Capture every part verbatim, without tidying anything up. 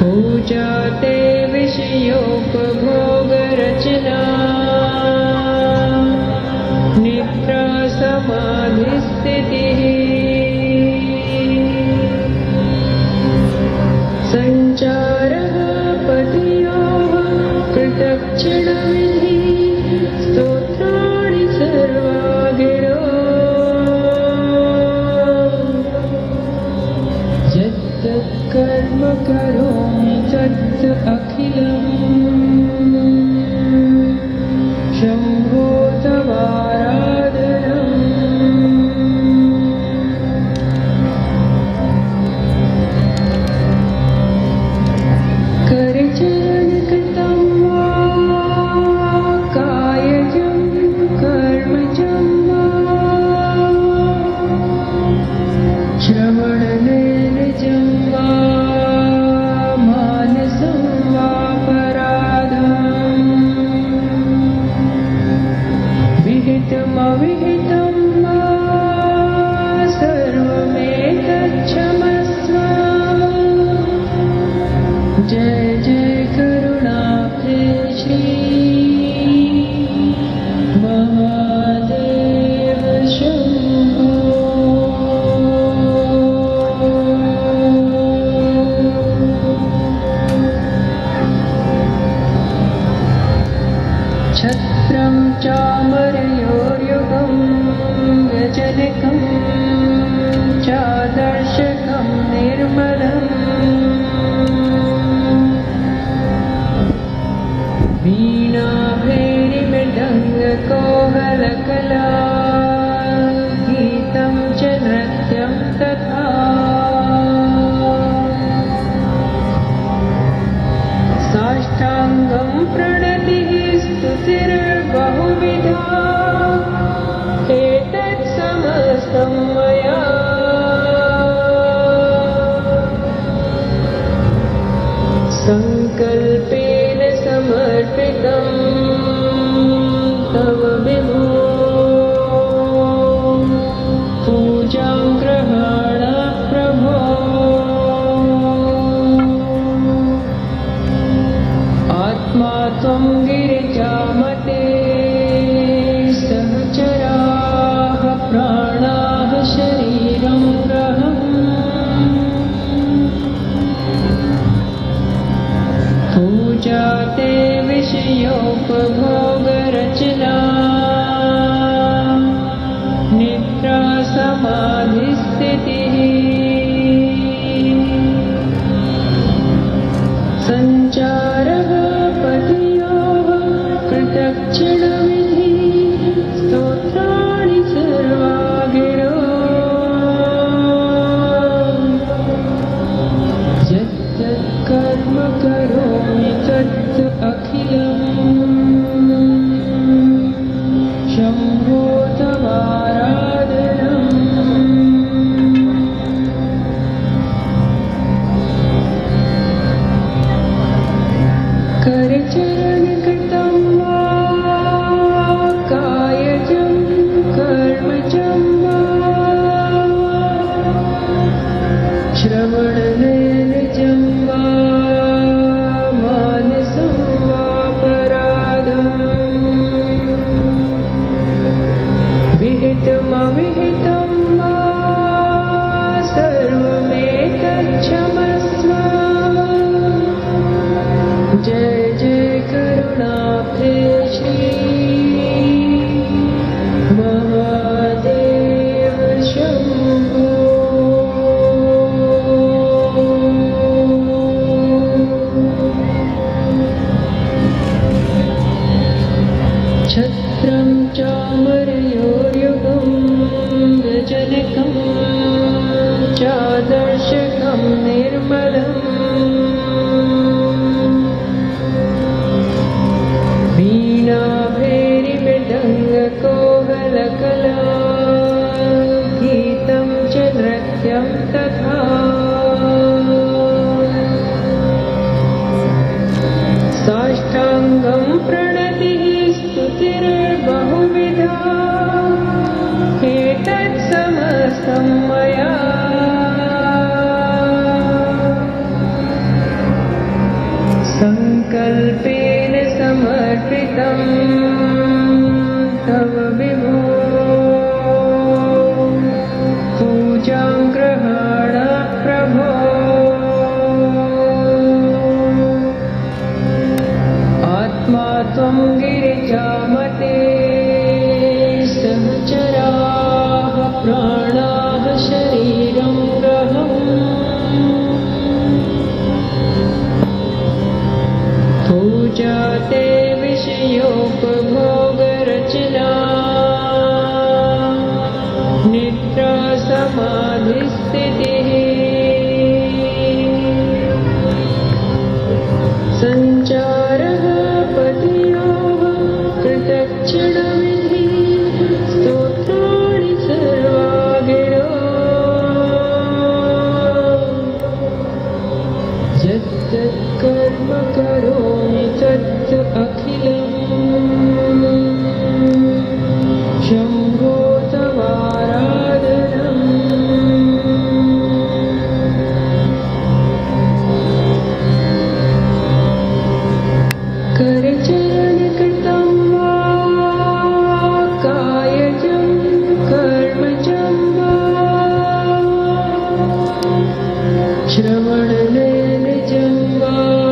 पूजा ते विषयोपभोगरचना निद्रा समाधिस्थितिः संचारः पतियोः कृतक्षणविधिः स्तोत्राणि सर्वा गिरो यत् कर्म करोमि तत् अखिलम् शम्भो तवाराधनम् करचरणकृतं वा कायजं कर्मजं वा श्रवणनैनजं वा मानसं वा पराधम् विहितमविहितं वा सर्वमेतच्छमस्व जय जय करुणाब्धे श्री महादेव शम्भो छत्रं चामरयोर्युगं व्यजनकं चादर्शकं निर्मलम् वीणा भैरिमृदङ्गकोहलकला गीतं च नृत्यं तथा साष्टाङ्गं प्रणतिः स्तुतिर्बहुविधा एतत् समस्तं मया संकल्पेन समर्पितं तव विभो पूजां गृहाण प्रभो आत्मा त्वं गिरिजामते सहचराः प्राणाः शरीरं ग्रहम् पूजा ते विषयोपभोगरचना निद्रा समाधिस्थितिः संचारः पतियोः कृतक्षणविधिः स्तोत्राणि सर्वा गिरो यत् कर्म करोमि तत् अखिलम् शम्भो तवाराधनम् शरणं तव विभो पूजां ग्रहाण प्रभो आत्मा त्वं गिरिजामते सहचराः प्राणाः शरीरं ग्रहम् पूजाते विषयोपभोगरचना निद्रा समाधिस्थितिः सञ्चारः पतियोः कृतक्षणविधिः स्तोत्राणि सर्वा गिरो यत् कर्म करोमि तत् अखिलम् शम्भो तवाराधनम् करचरणकृतं वा कायजं कर्मजं वा श्रवणनयनजं वा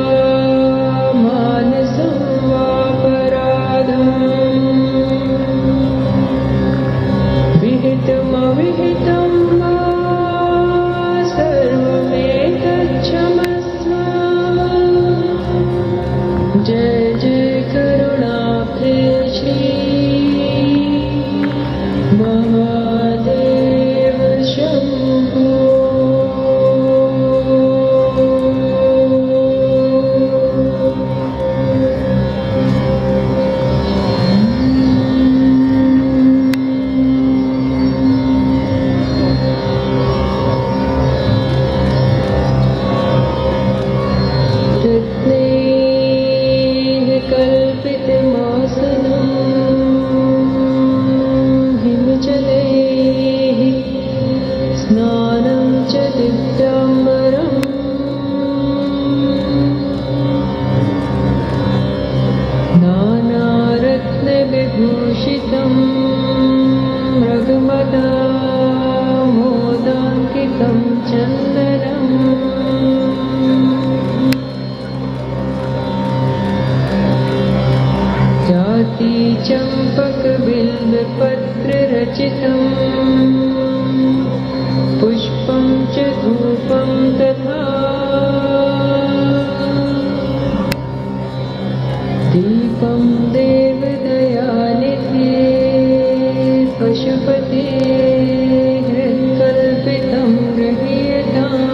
मानसं वापराधम् विहितमविहितं वा सर्वमेतच्छमस्व जय जय करुणाब्धे श्री महादेव शम्भो रत्नैः कल्पितमासनं हिमजलैः स्नानं च दिव्याम्बरम् नानारत्नविभूषितं मृगमदामोदाङ्कितं चन्दनम् जाति चम्पकबिल्वपत्ररचितं पुष्पं च धूपं तथा दीपं देवदयानिधे पशुपते हृत्कल्पितं गृह्यताम्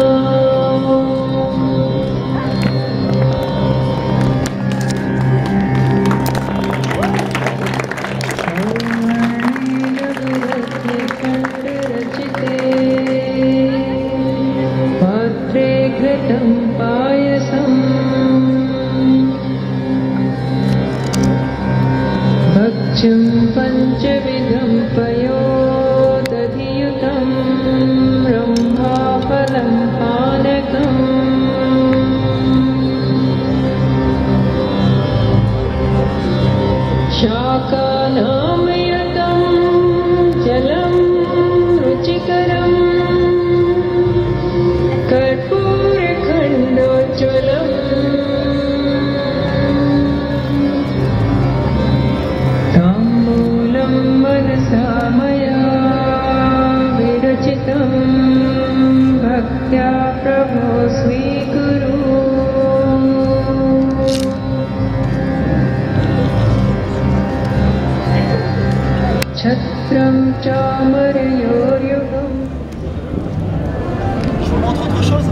पात्रे घृतं पायसम् भक्ष्यं पञ्चविधं पयोदधियुतं रम्भाफलं पानकम् शाकानामयतं जलं रुचिकरम् कर्पूरखण्डोज्ज्वलम् ताम्बूलं मनसा मया विरचितं भक्त्या प्रभो स्वीकुरु छत्रं चामरयोर्युगम् Je vous montre autre chose.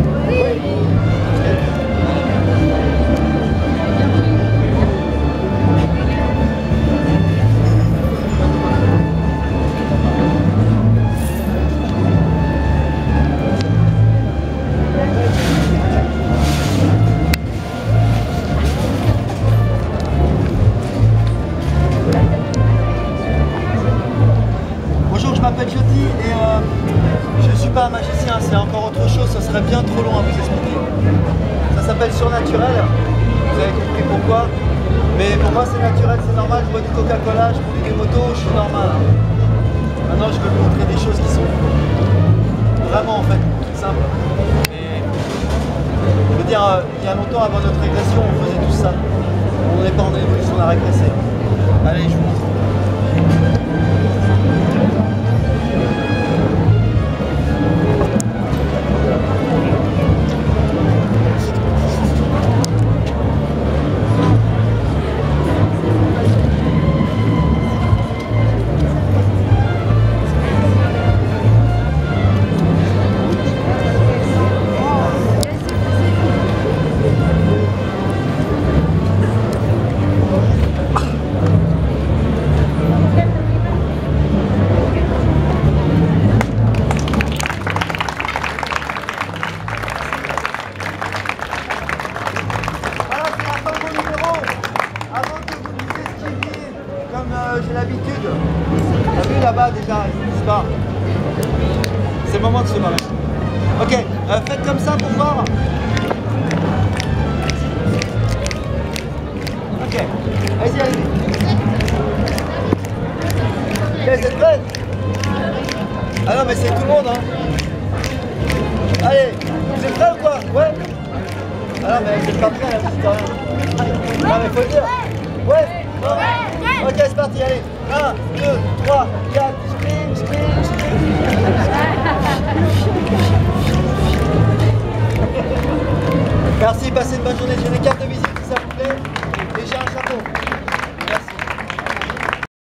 Bonjour, je m'appelle Jyoti et euh, je ne suis pas un magicien, c'est encore autre chose, ce serait bien trop long à vous expliquer. Ça s'appelle surnaturel. vous avez compris pourquoi. Mais pour moi c'est naturel, c'est normal, je bois du Coca-Cola, je conduis des motos, je suis normal. Maintenant je veux vous montrer des choses qui sont vraiment en fait simples. Et je veux dire, euh, il y a longtemps avant notre régression, on faisait tout ça. On n'est pas en évolution, on a régressé. Allez, je vous montre. J'ai l'habitude. T'as vu là-bas déjà, c'est pas. C'est le moment de se barrer. Ok, euh, faites comme ça pour voir. Ok, allez-y, allez-y. Ok, vous êtes prêts? Ah non, mais c'est tout le monde, hein. Allez, vous êtes prêts ou quoi? Ouais. Ah non, mais vous êtes pas prêts là, vous dites rien. Non, mais faut le dire. Ouais. Non. Ok, c'est parti, allez. un, deux, trois, quatre.